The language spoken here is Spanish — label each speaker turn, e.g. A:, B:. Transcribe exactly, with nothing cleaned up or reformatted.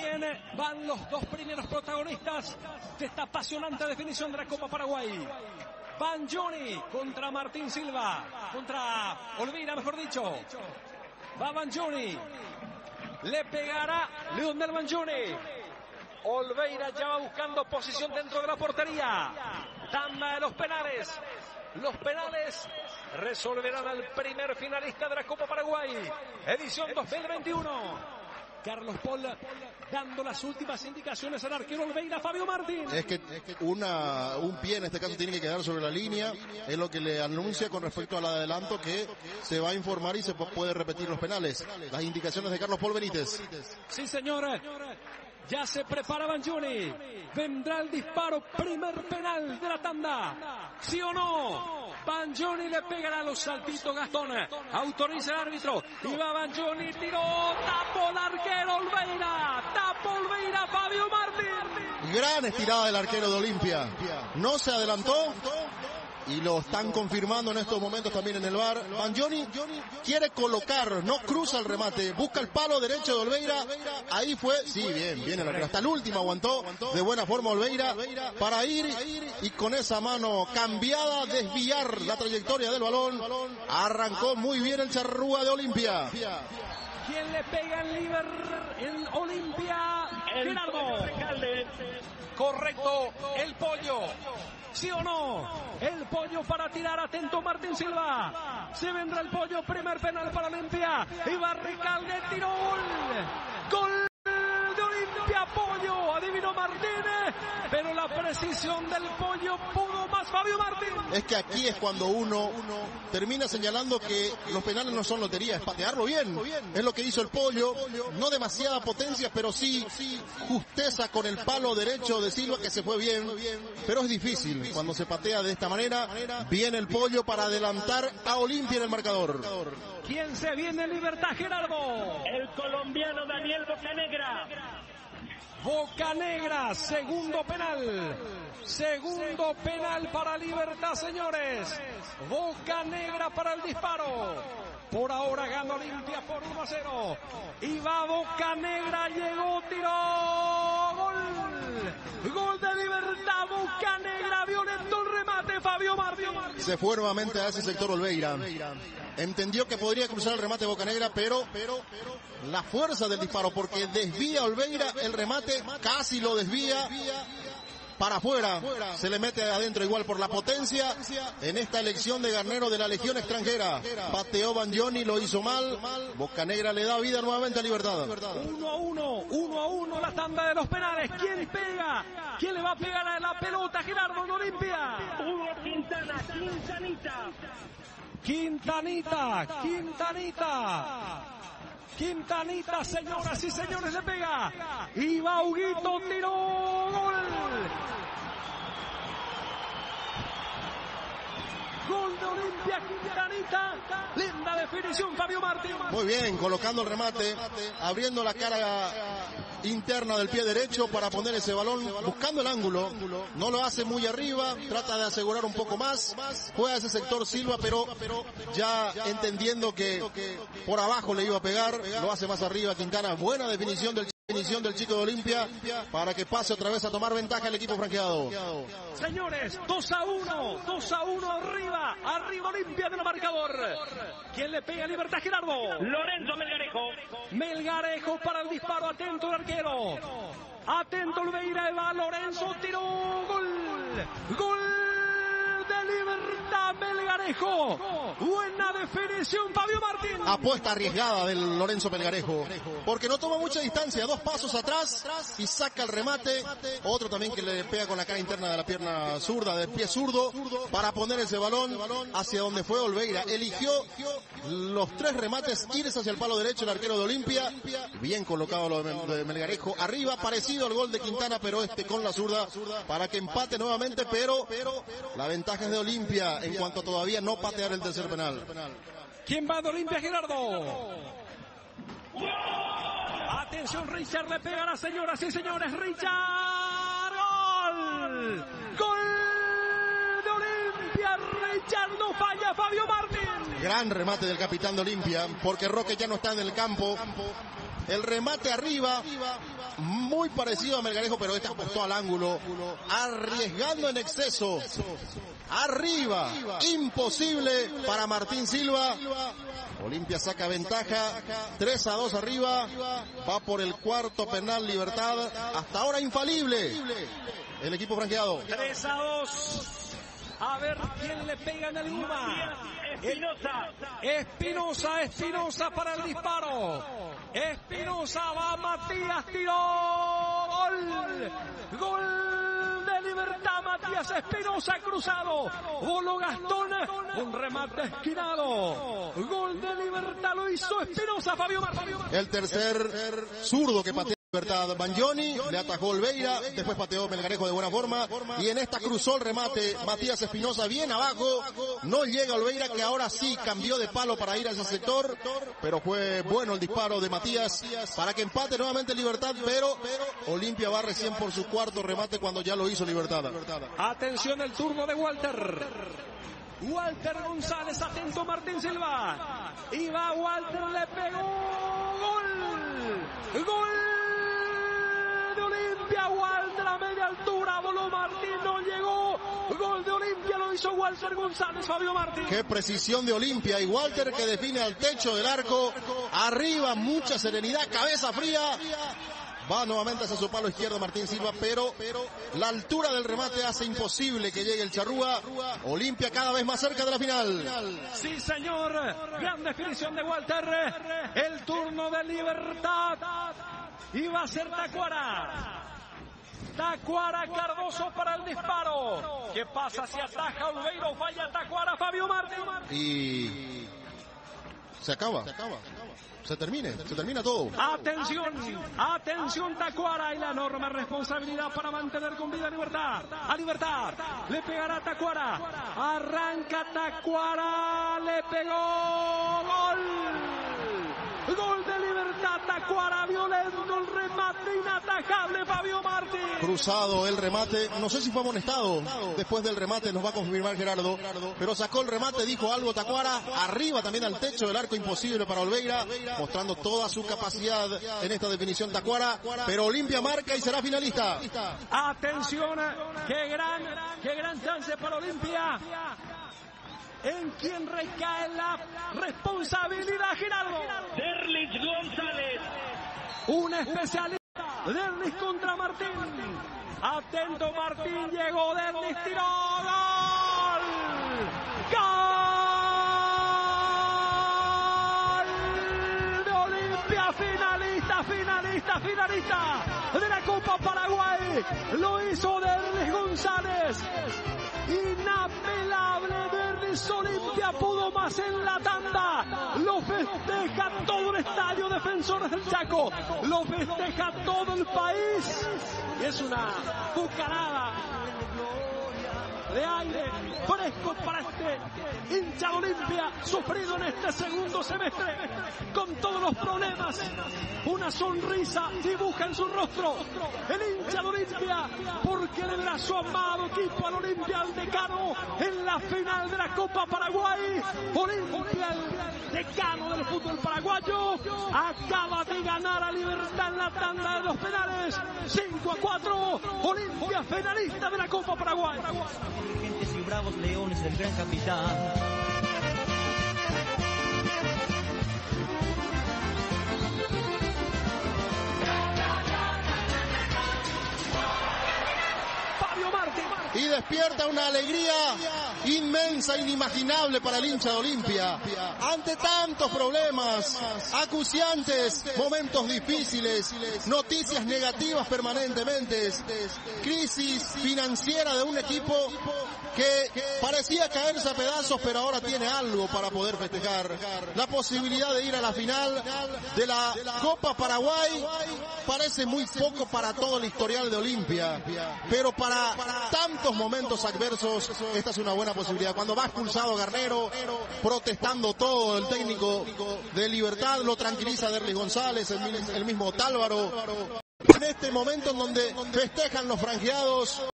A: Bien, van los dos primeros protagonistas de esta apasionante definición de la Copa Paraguay. Banjoni contra Martín Silva, contra Olveira, mejor dicho. Va Banjoni, le pegará Leonel Banjoni. Olveira ya va buscando posición dentro de la portería. Tanda de los penales. Los penales resolverán al primer finalista de la Copa Paraguay, edición dos mil veintiuno. Carlos Paul dando las últimas indicaciones al arquero Olveira, Fabio Martín.
B: Es que una, un pie en este caso tiene que quedar sobre la línea, es lo que le anuncia con respecto al adelanto que se va a informar y se puede repetir los penales. Las indicaciones de Carlos Paul Benítez.
A: Sí, señor. Ya se prepara Banjoni. Vendrá el disparo, primer penal de la tanda. ¿Sí o no? Banjoni le pegará los saltitos Gastón. Autoriza el árbitro. Y va Banjoni, tiró. Tapó el arquero Olveira. Tapó Olveira, Fabio Martín.
B: Gran estirada del arquero de Olimpia. No se adelantó. Y lo están confirmando en estos momentos también en el V A R. Banjoni quiere colocar, no cruza el remate, busca el palo derecho de Olveira. Ahí fue, sí, bien, bien el arquero. Hasta el último aguantó de buena forma Olveira para ir y con esa mano cambiada desviar la trayectoria del balón. Arrancó muy bien el charrúa de Olimpia.
A: ¿Quién le pega en Liber, en Olimpia? Gerardo. Correcto, el pollo. ¿Sí o no? El pollo para tirar, atento Martín Silva. Se vendrá el pollo, primer penal para Olimpia. Y Barricalde tiró gol. Gol de Olimpia, pollo. Adivinó Martínez, pero la precisión del pollo pudo más Fabio Martín.
B: Es que aquí es cuando uno termina señalando que los penales no son lotería, es patearlo bien. Es lo que hizo el pollo, no demasiada potencia, pero sí justeza con el palo derecho de Silva que se fue bien. Pero es difícil cuando se patea de esta manera. Viene el pollo para adelantar a Olimpia en el marcador.
A: ¿Quién se viene en libertad, Gerardo?
C: El colombiano Daniel Bocanegra.
A: Bocanegra, segundo penal. Segundo penal para Libertad, señores. Bocanegra para el disparo. Por ahora gana Olimpia por uno a cero. Y va Bocanegra, llegó, tiró. Gol. Gol de Libertad. Bocanegra, violento el remate, Fabio Martín.
B: Se fue nuevamente a ese sector Olveira. Entendió que podría cruzar el remate Bocanegra, pero, pero la fuerza del disparo, porque desvía Olveira el remate, casi lo desvía para afuera, se le mete adentro igual por la potencia en esta elección de Garnero de la Legión extranjera. Pateó Banjoni, lo hizo mal. Bocanegra le da vida nuevamente a Libertad.
A: Uno a uno, uno a uno la tanda de los penales. ¿Quién pega? ¿Quién le va a pegar a la pelota? Gerardo en Olimpia.
C: Hugo Quintana, Quintanita.
A: Quintanita, Quintanita. Quintanita, señoras y señores, le pega. Y va Huguito, tiró, gol. Gol de Olimpia, Quintanita. Linda definición, Fabio Martín.
B: Muy bien, colocando el remate, abriendo la cara interna del pie derecho para poner ese balón, buscando el ángulo. No lo hace muy arriba, trata de asegurar un poco más. Juega ese sector Silva, pero ya entendiendo que por abajo le iba a pegar, lo hace más arriba Quintana. Buena definición del Definición del chico de Olimpia para que pase otra vez a tomar ventaja el equipo franqueado.
A: Señores, dos a uno, dos a uno arriba, arriba Olimpia del marcador. ¿Quién le pega a Libertad, Gerardo?
C: Lorenzo Melgarejo.
A: Melgarejo para el disparo, atento el arquero. Atento Olveira, va Lorenzo, tiró, gol. Gol de Libertad, Melgarejo. Buena definición, Fabio Martín.
B: Apuesta arriesgada del Lorenzo Melgarejo, porque no toma mucha distancia, dos pasos atrás y saca el remate. Otro también que le pega con la cara interna de la pierna zurda, del pie zurdo, para poner ese balón hacia donde fue Olveira. Eligió los tres remates, irse hacia el palo derecho el arquero de Olimpia. Bien colocado lo de Melgarejo. Arriba, parecido al gol de Quintana, pero este con la zurda para que empate nuevamente, pero la ventaja es de Olimpia en cuanto a todavía no patear el tercer penal.
A: ¿Quién va de Olimpia, Gerardo? Atención, Richard le pega a las señoras y señores. Richard, gol. Gol de Olimpia. Richard no falla, Fabio Martín.
B: Gran remate del capitán de Olimpia, porque Roque ya no está en el campo. el remate arriba, muy parecido a Melgarejo, pero este apostó al ángulo, arriesgando en exceso. Arriba, imposible para Martín Silva. Olimpia saca ventaja, tres a dos arriba, va por el cuarto penal Libertad, hasta ahora infalible el equipo franqueado.
A: tres a dos, a ver quién le pega en el Luma.
C: Espinosa.
A: Espinosa, Espinosa para el disparo. Espinosa va, Matías, tiró, gol, gol de Libertad, Matías Espinosa cruzado, voló Gastón, un remate esquinado, gol de Libertad, lo hizo Espinosa, Fabio Martín.
B: El tercer zurdo que patea Libertad, Banjoni, le atajó Olveira, después pateó Melgarejo de buena forma, y en esta cruzó el remate Matías Espinosa bien abajo, no llega Olveira, que ahora sí cambió de palo para ir a ese sector, pero fue bueno el disparo de Matías para que empate nuevamente Libertad, pero Olimpia va recién por su cuarto remate cuando ya lo hizo Libertad.
A: Atención, el turno de Walter. Walter González, atento Martín Silva. Y va Walter, le pegó. Gol. Gol de Olimpia. Walter a media altura. Voló Martín, no llegó. Gol de Olimpia, lo hizo Walter González, Fabio Martín.
B: Qué precisión de Olimpia. Y Walter que define al techo del arco. Arriba, mucha serenidad, cabeza fría. Va nuevamente hacia su palo izquierdo Martín Silva, pero la altura del remate hace imposible que llegue el charrúa. Olimpia cada vez más cerca de la final.
A: Sí, señor. Gran definición de Walter. El turno de Libertad. Y va a ser Tacuara. Tacuara, Cardoso para el disparo. ¿Qué pasa si ataja Olveira o falla Tacuara, Fabio Martín?
B: Y se acaba. Se acaba. Se termine, se termina todo.
A: Atención, atención Tacuara, y la enorme responsabilidad para mantener con vida a Libertad. A Libertad, le pegará Tacuara. Arranca Tacuara, le pegó. Gol. Gol de Libertad, Tacuara, violento el remate inatajable, Fabio Martín.
B: Cruzado el remate, no sé si fue amonestado. Después del remate nos va a confirmar Gerardo, pero sacó el remate, dijo algo Tacuara, arriba también al techo del arco, imposible para Olveira, mostrando toda su capacidad en esta definición Tacuara, pero Olimpia marca y será finalista.
A: Atención, qué gran, qué gran chance para Olimpia. En quien recae la responsabilidad, Gerardo.
C: Derlich González.
A: Un especialista. Derlich contra Martín. Atento Martín, llegó Derlich, tiró. ¡Gol! ¡Gol! De Olimpia, finalista, finalista, finalista de la Copa Paraguay. Lo hizo Derlich González. Inapelable, Derlich, Olimpia pudo más en la tanda. Lo festeja todo el estadio Defensores del Chaco. Lo festeja todo el país. Y es una bucanada de aire fresco para este hincha de Olimpia, sufrido en este segundo semestre, con todos los problemas. Una sonrisa dibuja en su rostro el hincha de Olimpia, porque le verá su amado equipo al Olimpia, al decano, en la final de la Copa Paraguay. Olimpia, el decano del fútbol paraguayo, acaba de ganar a Libertad en la tanda de los penales. cinco a cuatro, Olimpia finalista de la Copa Paraguay.
D: Dirigentes y bravos leones del gran capitán.
A: Fabio Martín.
B: Y despierta una alegría inmensa, inimaginable para el hincha de Olimpia. Ante tantos problemas, acuciantes, momentos difíciles, noticias negativas permanentemente, crisis financiera de un equipo que parecía caerse a pedazos, pero ahora tiene algo para poder festejar. La posibilidad de ir a la final de la Copa Paraguay parece muy poco para todo el historial de Olimpia, pero para tantos momentos adversos, esta es una buena posibilidad. Cuando va expulsado Garnero, protestando todo el técnico de Libertad, lo tranquiliza Derlich González, el, el mismo Tálvaro. En este momento en donde festejan los franjeados,